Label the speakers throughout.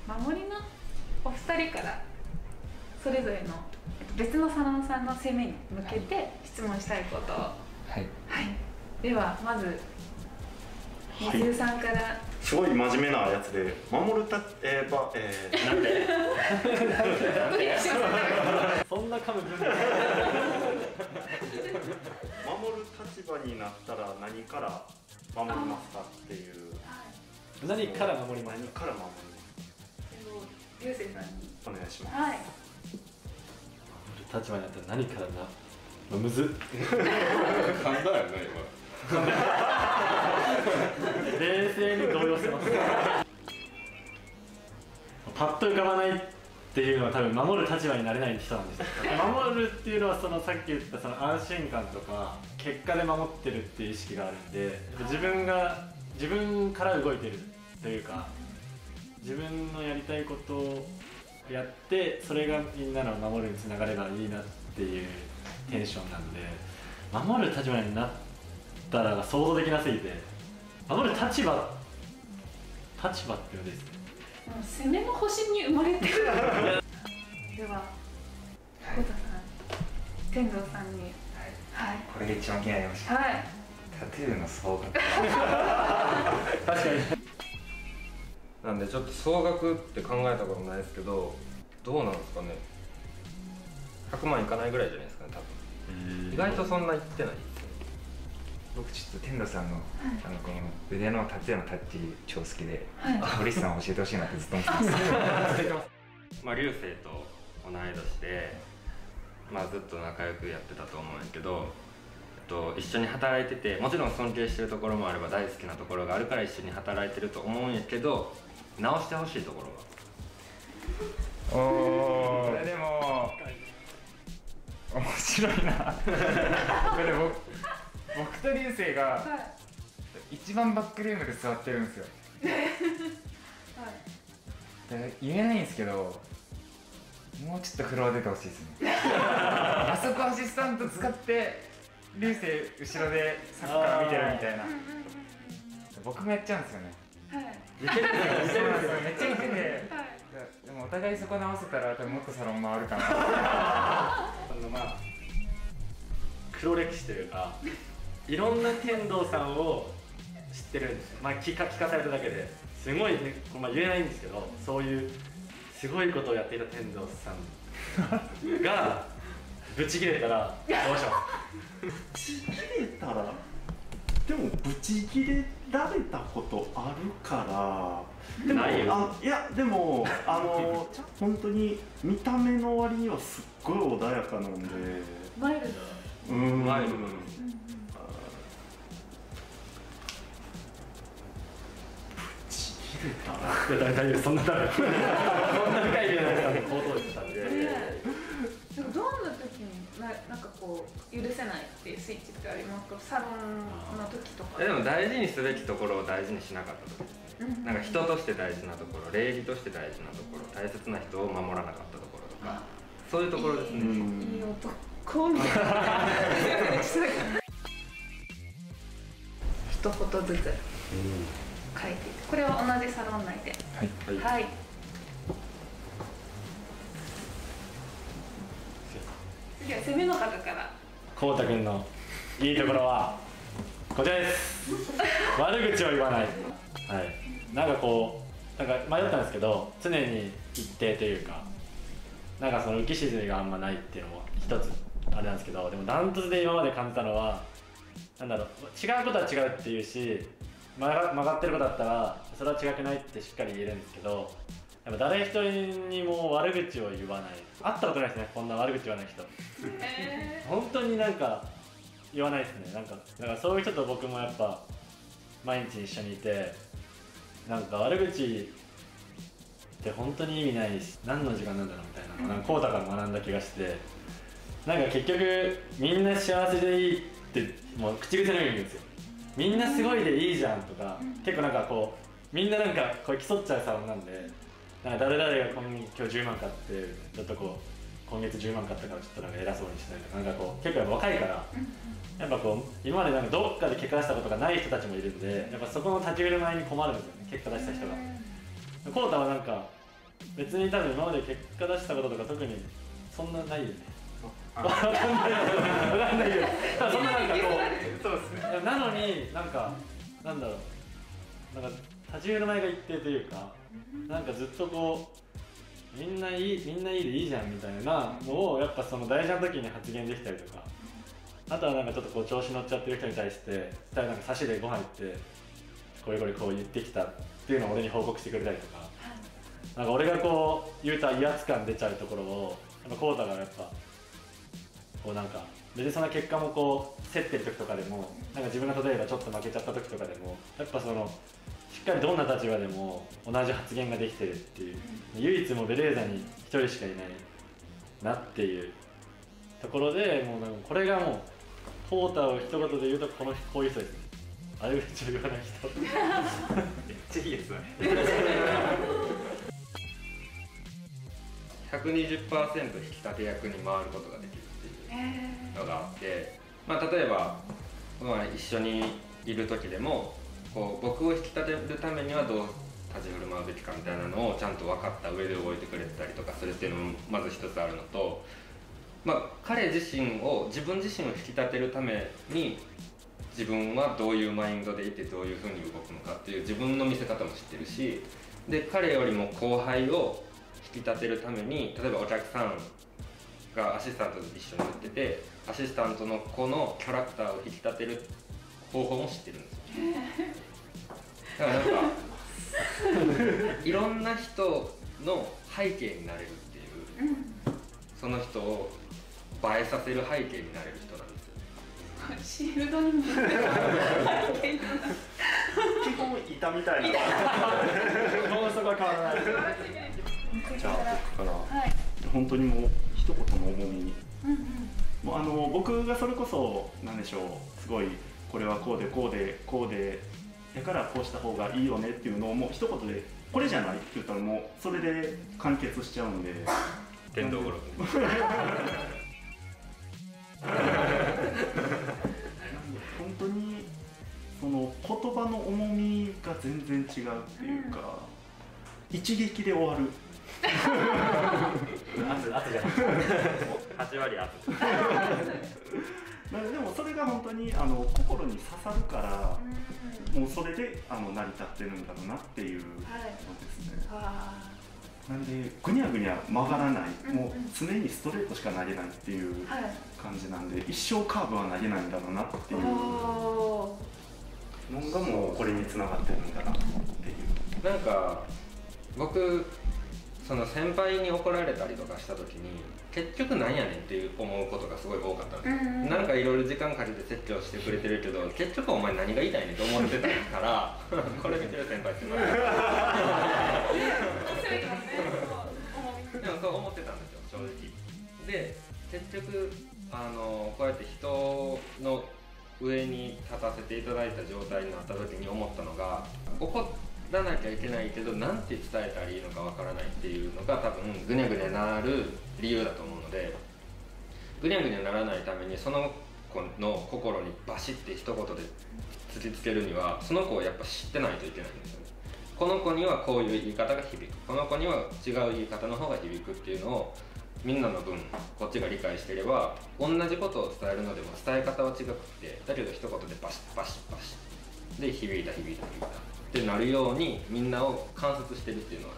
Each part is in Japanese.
Speaker 1: 守りのお二人からそれぞれの別のサロンさんの攻めに向けて質問したいことを、はい、ではまずみつるさんから。
Speaker 2: すごい真面目なやつで、守るたなんで
Speaker 3: そんな噛む分
Speaker 2: 守る立場になったら何から守りますかっていう。
Speaker 3: 何から守りますか。
Speaker 2: 何から守ります
Speaker 1: か。流星さんに
Speaker 2: お願いします。
Speaker 1: はい。
Speaker 3: 立場になったら何からな。むずっ。
Speaker 4: 簡単やね今。
Speaker 3: 冷静に動揺してます。パッと浮かばないっていうのは多分守る立場になれない人なんですよ。守るっていうのはそのさっき言ったその安心感とか結果で守ってるっていう意識があるんで、自分から動いてるというか、自分のやりたいことをやってそれがみんなの守るにつながればいいなっていうテンションなんで、守る立場になったら想像できなすぎて、守る立場っていうのですね。
Speaker 1: 攻めの星に生まれてる。では、小田さん、天童さんに。
Speaker 5: はい。これが一番気になりました。
Speaker 1: はい。
Speaker 5: タトゥーの総額。
Speaker 3: 確かに。
Speaker 4: なんでちょっと総額って考えたことないですけど、どうなんですかね。100万いかないぐらいじゃないですかね、多分。意外とそんないってないですね。
Speaker 5: 僕ちょっと天童さんの、この腕のタトゥーのタッチ超好きで、堀内さん教えてほしいなってずっと思ってます。
Speaker 4: まあ流星と同い年で、まあずっと仲良くやってたと思うんやけど、一緒に働いてて、もちろん尊敬してるところもあれば大好きなところがあるから一緒に働いてると思うんやけど、直してほしいところが。
Speaker 5: おー、でも面白いな。これ僕と流星が一番バックルームで座ってるんですよ。言えないんですけど、もうちょっとフロア出てほしいですね。あそこアシスタント使って流星後ろでサッカー見てるみたいな。僕もやっちゃうんですよね。めっちゃ似てて、でもお互いそこ直せたら多分もっとサロン回るかな。
Speaker 3: まあ黒歴史というか、いろんな天童さんを知ってるんですよ。まあ聞かされただけですごいね、まあ、言えないんですけど、そういうすごいことをやっていた天童さんがブチ切れたらどうします？
Speaker 2: ブチ切れたら、でもブチ切れられたことあるから。でもいやでも本当に見た目の割にはすっごい穏やかなんで。
Speaker 1: マイルド。
Speaker 4: マイルド。
Speaker 2: ブチ切れたら。
Speaker 3: 大丈夫、そんな深いじゃないですか。行動してたんで。
Speaker 1: でもどんな時になんかこう許せないっていうスイッチってありますか？サロンの時とか。
Speaker 4: でも大事にすべきところを大事にしなかった時ですね。なんか人として大事なところ、礼儀として大事なところ、大切な人を守らなかったところとか、そういうところですね。
Speaker 1: いい男みたいな。一言ずつ書いていて、これは同じサロン内で。はい。次は攻めの方から。
Speaker 3: こうたくんのいいところはこちらです。悪口を言わない。はい。なんかこう、なんか迷ったんですけど、常に一定というか、なんかその浮き沈みがあんまないっていうのも一つあれなんですけど、でもダントツで今まで感じたのは、なんだろう、違うことは違うっていうし、曲がってることだったらそれは違くないってしっかり言えるんですけど、やっぱ誰一人にも悪口を言わない。会ったことないですね、こんな悪口言わない人。本当になんか言わないですね。なんかだからそういう人と僕もやっぱ毎日一緒にいて、なんか悪口って本当に意味ないし、何の時間なんだろうみたいな、なんかこうたから学んだ気がして、なんか結局みんな幸せでいいってもう口癖のように言うんですよ。みんなすごいでいいじゃんとか、結構なんかこうみんななんかこう競っちゃうサロンなんで、なんか誰々が今日10万買ってちょっとこう今月10万買ったからちょっとなんか偉そうにしたりとか、なんかこう結構やっぱ若いからやっぱこう今までなんかどっかで結果出したことがない人たちもいるんで、やっぱそこの立ち振る舞いに困るんですよね、結果出した人が。コウタはなんか別に多分今まで結果出したこととか特にそんなないよね。わかんないけど、そんななんかこう、そうですね。なのになんかなんだろう、なんか立ち振る舞いが一定というか、なんかずっとこうみんないいでいいじゃんみたいなのをやっぱその大事な時に発言できたりとか、あとはなんかちょっとこう調子乗っちゃってる人に対してなんか差しでご飯行ってこれこう言ってきたっていうのを俺に報告してくれたりとか、なんか俺がこう言うた威圧感出ちゃうところをコウタがやっぱこうなんか別にそんな結果もこう競ってる時とかでも、なんか自分が例えばちょっと負けちゃった時とかでもやっぱそのしっかりどんな立場でも同じ発言ができてるっていう、唯一もベレーザに一人しかいないなっていうところで、もうなんかこれがもうコウタを一言で言うとこういう人ですね。悪口を言わない人めっちゃいいやつだね
Speaker 4: 120% 引き立て役に回ることができるっていうのがあって、まあ、例えば、一緒にいる時でもこう僕を引き立てるためにはどう立ち振る舞うべきかみたいなのをちゃんと分かった上で覚えてくれてたりとかするっていうのもまず一つあるのと、まあ、彼自身を自分自身を引き立てるために自分はどういうマインドでいてどういうふうに動くのかっていう自分の見せ方も知ってるし、で彼よりも後輩を引き立てるために、例えばお客さんがアシスタントと一緒に売ってて、アシスタントの子のキャラクターを引き立てる方法も知ってるんですよ。だからなんかいろんな人の背景になれるっていう、その人を映えさせる背景になれる人なんですよ。
Speaker 1: シールドにも基
Speaker 2: 本板みたいな
Speaker 3: そこは変わらない
Speaker 2: じゃあ僕から、本当にもう一言の重み、もう僕がそれこそ何でしょう、すごいこれはこうでだからこうした方がいいよねっていうのをもう一言でこれじゃないって言ったらもうそれで完結しちゃうんで
Speaker 4: 天道語録
Speaker 2: 本当にその言葉の重みが全然違うっていうか、一撃で終わる
Speaker 3: 圧じゃなくて
Speaker 4: 8割圧
Speaker 2: でもそれが本当に心に刺さるから、もうそれで成り立ってるんだろうなっていうのですね。なんでぐにゃぐにゃ曲がらない、もう常にストレートしか投げないっていう感じなんで、一生カーブは投げないんだろうなっていうのがもうこれにつながってるんだなっていう。
Speaker 4: なんか僕その先輩に怒られたりとかした時に結局なんやねんっていう思うことがすごい多かったんですよ。なんかいろいろ時間かけて説教してくれてるけど結局お前何が言いたいねんと思ってたからこれ見てる先輩って言われてでもそう思ってたんですよ、正直。で結局こうやって人の上に立たせていただいた状態になった時に思ったのが、怒らなきゃいけないけどなんて伝えたらいいのかわからないっていうのが多分ぐにゃぐにゃなる理由だと思うので、ぐにゃぐにゃならないためにその子の心にバシッて一言で突きつけるにはその子をやっぱ知ってないといけないんですよね。この子にはこういう言い方が響く、この子には違う言い方の方が響くっていうのをみんなの分こっちが理解していれば、同じことを伝えるのでも伝え方は違くってだけど一言でバシッバシッバシッで響いたってなるようにみんなを観察してるっていうのは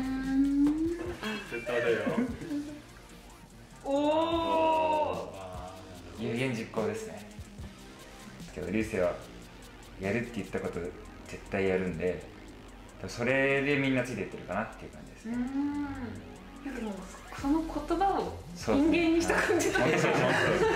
Speaker 3: 絶対だよ
Speaker 1: おお
Speaker 5: 有言実行ですね。けど流星はやるって言ったこと絶対やるんで、それでみんなついていってるかなっていう感じですね。
Speaker 1: なんかもうその言葉を人間にした感じだね。
Speaker 5: そうなん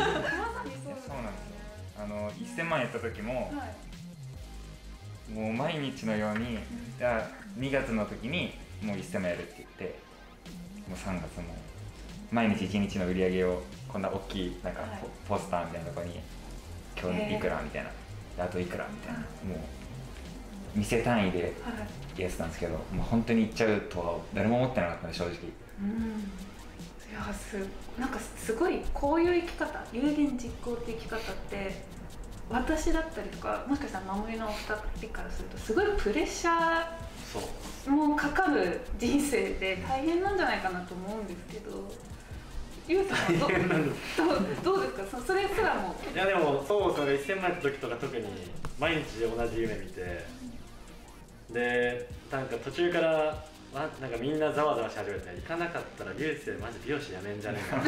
Speaker 5: ですよ。1000万やった時も、もう毎日のように、2月の時にもう1000万やるって言って、もう3月も毎日1日の売り上げをこんな大きいなんかポスターみたいなところに今日いくらみたいな、あといくらみたいな、もう店単位でやってたんですけど、もう本当に行っちゃうとは誰も思ってなかったので正直。
Speaker 1: いやなんかすごいこういう生き方、有言実行って生き方って私だったりとかもしかしたら守りのお二人からするとすごいプレッシャーもうかかる人生で大変なんじゃないかなと思うんですけど、ゆうさんはどうですか、それすらも。
Speaker 3: いやでもそうですね、1000万の時とか特に毎日同じ夢見て、でなんか途中からなんかみんなざわざわし始めて、行かなかったら流星マジ美容師やめんじゃねえか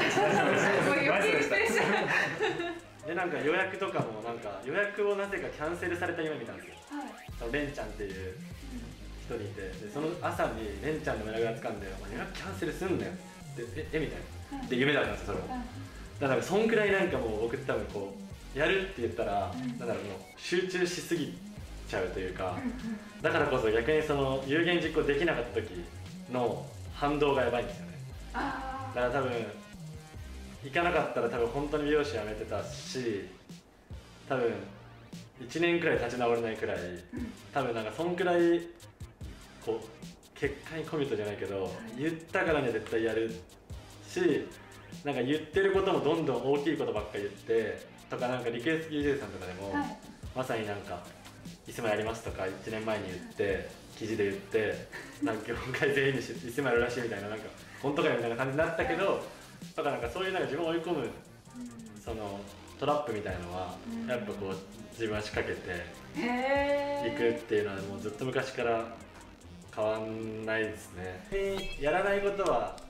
Speaker 3: でなんか予約とかもなんか予約をなぜかキャンセルされた夢見たんですよ。はい、レンちゃんっていう人にいて、でその朝にレンちゃんの連絡がつかんで、予約キャンセルすんだよってみたいな、で夢だったんですよそれを。だからそんくらいなんかもう僕多分こうやるって言ったら、なんだろう、もう集中しすぎちゃうというか、だからこそ逆にその有言実行できなかった時の反動がやばいんですよね。だから多分行かなかったら多分本当に美容師辞めてたし、多分1年くらい立ち直れないくらい、多分なんかそんくらいこう結果にコミットじゃないけど、言ったからには絶対やるし、なんか言ってることもどんどん大きいことばっかり言ってとか、なんかリクエスト DJ さんとかでも、まさになんかいつもやりますとか1年前に言って記事で言ってなんか業界全員にいつもやるらしいみたいな、なんか本当かよみたいな感じになったけど、だからなんかそういうなんか自分を追い込むそのトラップみたいのはやっぱこう自分は仕掛けていくっていうのはもうずっと昔から変わんないですね。やらないこと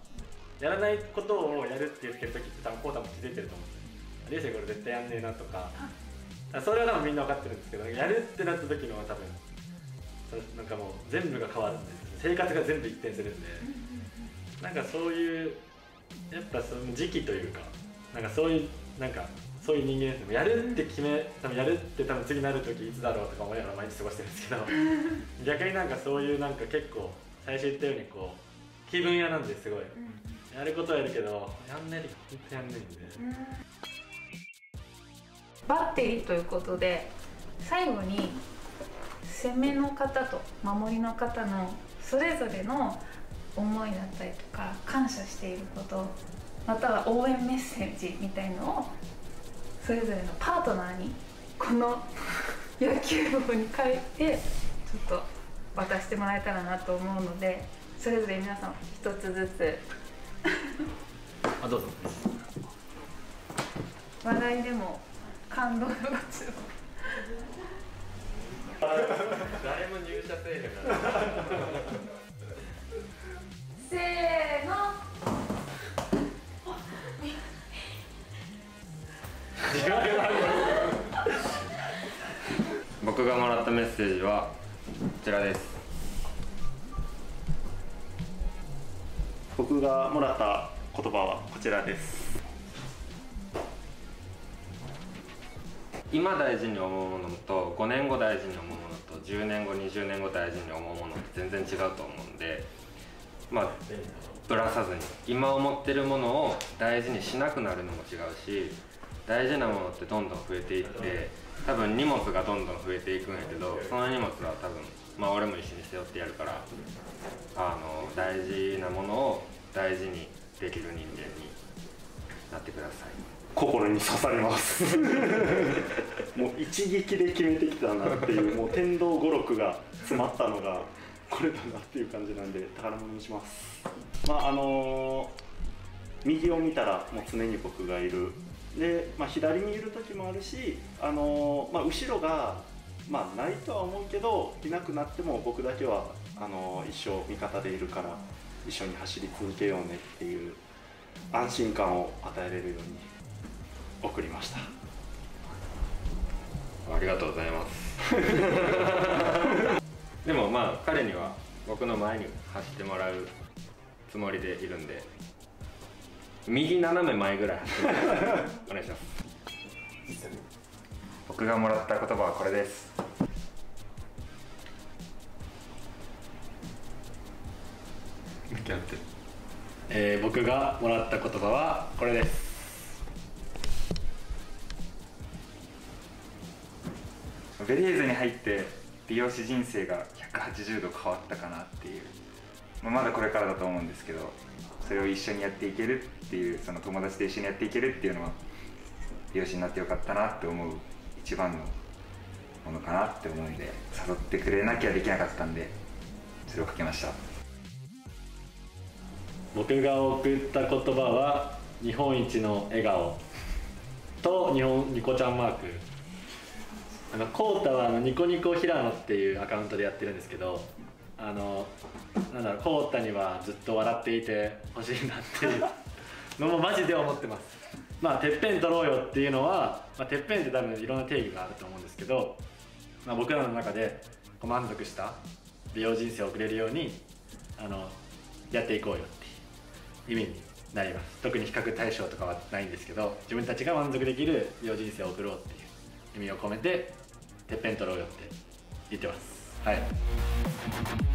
Speaker 3: をやるって言ってる時って多分こうたも気づいてると思うんですよ。流星これ絶対やんねえなとか、それは多分みんな分かってるんですけど、やるってなった時のは多分なんかもう全部が変わるんで、生活が全部一転するんで、なんかそういうやっぱその時期というか、なんかそういうなんかそういう人間ですね。やるって多分やるって多分次なる時いつだろうとか思いながら毎日過ごしてるんですけど逆になんかそういうなんか結構最初言ったようにこう気分屋なんですごい、やることはやるけどやんない時本当やんないんで、
Speaker 1: バッテリーということで最後に攻めの方と守りの方のそれぞれの思いだったりとか感謝していること、または応援メッセージみたいのをそれぞれのパートナーにこの野球帽に書いてちょっと渡してもらえたらなと思うので、それぞれ皆さん一つずつ
Speaker 3: どうぞ。
Speaker 1: 笑いでも感動のごちを
Speaker 4: 誰も入社せえへんから
Speaker 1: せーの
Speaker 4: 僕がもらったメッセージはこちらです。
Speaker 2: 僕がもらった言葉はこちらです。
Speaker 4: 今大事に思うものと5年後大事に思うものと10年後20年後大事に思うものって全然違うと思うんで、まあぶらさずに今思ってるものを大事にしなくなるのも違うし、大事なものってどんどん増えていって、多分荷物がどんどん増えていくんやけど、その荷物は多分まあ俺も一緒に背負ってやるから、大事なものを大事にできる人間になってください。
Speaker 2: 心に刺さりますもう一撃で決めてきたなっていう、もう天道語録が詰まったのがこれだなっていう感じなんで宝物にします。右を見たらもう常に僕がいるで、左にいる時もあるし、後ろがないとは思うけど、いなくなっても僕だけは一生味方でいるから一緒に走り続けようねっていう安心感を与えれるように送りました。
Speaker 4: ありがとうございますでも彼には僕の前に走ってもらうつもりでいるんで、右斜め前ぐらい走ってもらうお願いします。
Speaker 5: 僕がもらった言葉はこれです。
Speaker 3: 僕がもらった言葉はこれです。
Speaker 5: ベレーザに入って美容師人生が180度変わったかなっていう、まだこれからだと思うんですけど、それを一緒にやっていけるっていう、その友達と一緒にやっていけるっていうのは美容師になってよかったなって思う一番のものかなって思うんで、誘ってくれなきゃできなかったんで、 それを書きました。
Speaker 3: 僕が送った言葉は日本一の笑顔とニコちゃんマーク。コウタはニコニコ平野っていうアカウントでやってるんですけど、なんだろう、コウタにはずっと笑っていてほしいなっていうのもマジで思ってます。まあてっぺん取ろうよっていうのは、てっぺんって多分いろんな定義があると思うんですけど、僕らの中で満足した美容人生を送れるようにやっていこうよっていう意味になります。特に比較対象とかはないんですけど、自分たちが満足できる美容人生を送ろうっていう意味を込めててっぺん取ろうよって言ってます。はい。